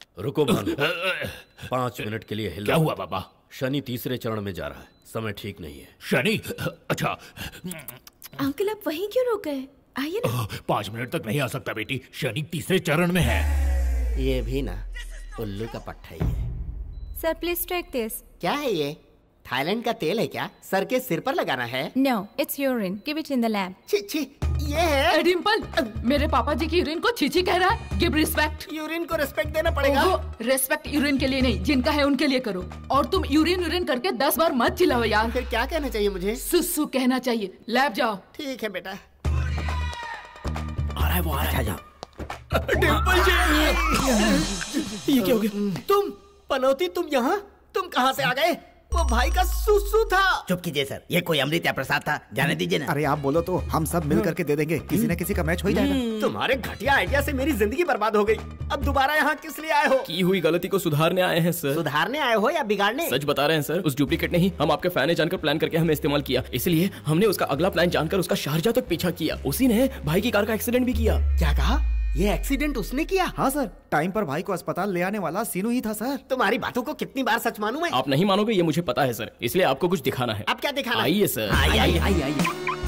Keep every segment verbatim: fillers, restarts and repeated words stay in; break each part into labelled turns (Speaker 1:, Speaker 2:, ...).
Speaker 1: रुको भानु, पांच मिनट के लिए हिल।
Speaker 2: क्या हुआ बाबा?
Speaker 1: शनि तीसरे चरण में जा रहा है, समय ठीक नहीं है।
Speaker 2: शनि? अच्छा।
Speaker 3: अंकल आप वहीं क्यों रुक गए? आइए ना।
Speaker 2: पांच मिनट तक नहीं आ सकता बेटी, शनि तीसरे चरण में है।
Speaker 4: ये भी ना उल्लू का पट्टा ही है।
Speaker 5: Sir please take this.
Speaker 4: क्या है ये? थाईलैंड का तेल है क्या? सर के सिर पर लगाना है?
Speaker 5: No, it's urine, give it in the lab.
Speaker 4: छी छी, ये है?
Speaker 6: डिम्पल, मेरे पापा जी की यूरिन को छीछी कह रहा है। Give respect.
Speaker 4: यूरिन को रिस्पेक्ट देना पड़ेगा।
Speaker 6: रेस्पेक्ट यूरिन के लिए नहीं, जिनका है उनके लिए करो। और तुम यूरिन यूरिन करके दस बार मत चिल्लाओ यार।
Speaker 4: फिर क्या कहना चाहिए मुझे?
Speaker 6: सुसु कहना चाहिए। लैब जाओ।
Speaker 4: ठीक है बेटा।
Speaker 2: आ रहा है वो, आ रहा है।
Speaker 4: डिम्पल जी, ये क्या हो गया? तुम पनौती, तुम यहाँ? तुम कहाँ से आ गए? वो भाई का सुसु था।
Speaker 7: चुप कीजिए सर, ये कोई अमृत या प्रसाद था, जाने दीजिए ना।
Speaker 8: अरे आप बोलो तो हम सब मिल करके दे देंगे, किसी न किसी का मैच हो ही जाएगा।
Speaker 4: तुम्हारे घटिया आइडिया से मेरी जिंदगी बर्बाद हो गई। अब दोबारा यहाँ किस लिए आए हो?
Speaker 9: की हुई गलती को सुधारने आए हैं सर।
Speaker 4: सुधारने आए हो या बिगाड़ने?
Speaker 9: सच बता रहे हैं सर, उस डुप्लीकेट ने ही हम आपके फैन है जानकर प्लान करके हमें इस्तेमाल किया, इसलिए हमने उसका अगला प्लान जानकर उसका शारजा तक पीछा किया। उसी ने भाई की कार का एक्सीडेंट भी किया।
Speaker 4: क्या कहा? ये एक्सीडेंट उसने किया?
Speaker 8: हाँ सर, टाइम पर भाई को अस्पताल ले आने वाला सीनू ही था सर।
Speaker 4: तुम्हारी बातों को कितनी बार सच मानूं मैं?
Speaker 9: आप नहीं मानोगे ये मुझे पता है सर, इसलिए आपको कुछ दिखाना है।
Speaker 4: अब क्या दिखाना?
Speaker 9: आइए सर।
Speaker 4: आइए आइए आइए आइए।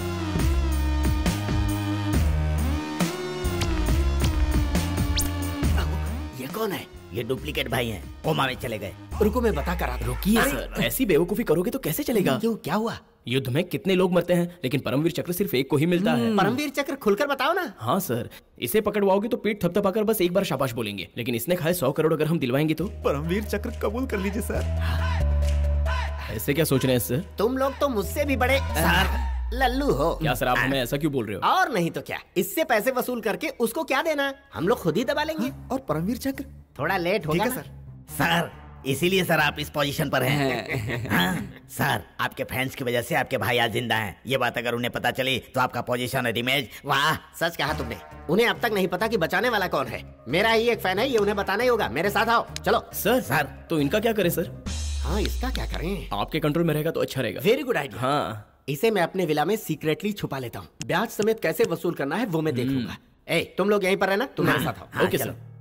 Speaker 4: ये कौन है?
Speaker 7: ये डुप्लीकेट भाई हैं, कोमा में चले गए।
Speaker 4: रुको मैं बता कर आता।
Speaker 9: रुकिए सर, ऐसी बेवकूफी करोगे तो कैसे चलेगा?
Speaker 4: क्यों, क्या हुआ?
Speaker 9: युद्ध में कितने लोग मरते हैं, लेकिन परमवीर चक्र सिर्फ एक को ही मिलता है।
Speaker 4: परमवीर चक्र खुलकर बताओ ना।
Speaker 9: हाँ सर, इसे पकड़वाओगे तो पीठ थपथपाकर बस एक बार शाबाश बोलेंगे, लेकिन इसने खाए सौ करोड़ अगर हम दिलवाएंगे तो।
Speaker 8: परमवीर चक्र कबूल कर लीजिए सर।
Speaker 9: ऐसे क्या सोच रहे हैं सर?
Speaker 4: तुम लोग तो मुझसे भी बड़े सर लल्लू हो।
Speaker 9: क्या सर, आप हमें ऐसा क्यों बोल रहे हो?
Speaker 4: और नहीं तो क्या, इससे पैसे वसूल करके उसको क्या देना, हम लोग खुद ही दबा लेंगे।
Speaker 8: हाँ, और परमवीर चक्र
Speaker 4: थोड़ा लेट होगा
Speaker 8: सर।
Speaker 7: सर इसीलिए सर आप इस पोजीशन पर हैं। हाँ, सर आपके फैंस की वजह से आपके भाई आज जिंदा हैं। ये बात अगर उन्हें पता चली तो आपका पोजीशन और इमेज।
Speaker 4: वाह, सच कहा तुमने। उन्हें अब तक नहीं पता कि बचाने वाला कौन है। मेरा ही एक फैन है, ये उन्हें बताना ही होगा। मेरे साथ आओ, चलो।
Speaker 9: सर सर तो इनका क्या करें सर?
Speaker 4: हाँ, इसका क्या करें?
Speaker 9: आपके कंट्रोल में रहेगा तो अच्छा रहेगा।
Speaker 4: Very good idea.
Speaker 9: हाँ,
Speaker 4: इसे मैं अपने विला में सीक्रेटली छुपा लेता हूँ। ब्याज समेत कैसे वसूल करना है वो मैं देख लूंगा। ए, तुम लोग यहीं पर रहना, तुम मेरे साथ आओ।
Speaker 9: Okay sir.